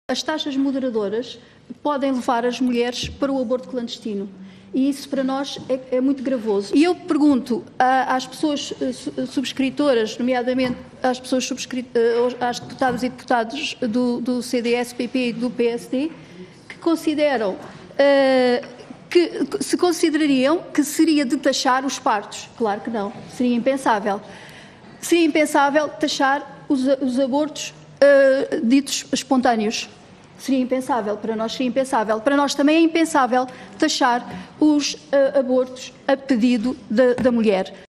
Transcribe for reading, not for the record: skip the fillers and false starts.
As taxas moderadoras podem levar as mulheres para o aborto clandestino. E isso para nós é muito gravoso. E eu pergunto às pessoas subscritoras, nomeadamente às às deputadas e deputados do CDS, PP e do PSD, que consideram, que se considerariam que seria de taxar os partos. Claro que não, seria impensável. Seria impensável taxar os abortos ditos espontâneos. Seria impensável, para nós seria impensável. Para nós também é impensável taxar os abortos a pedido da mulher.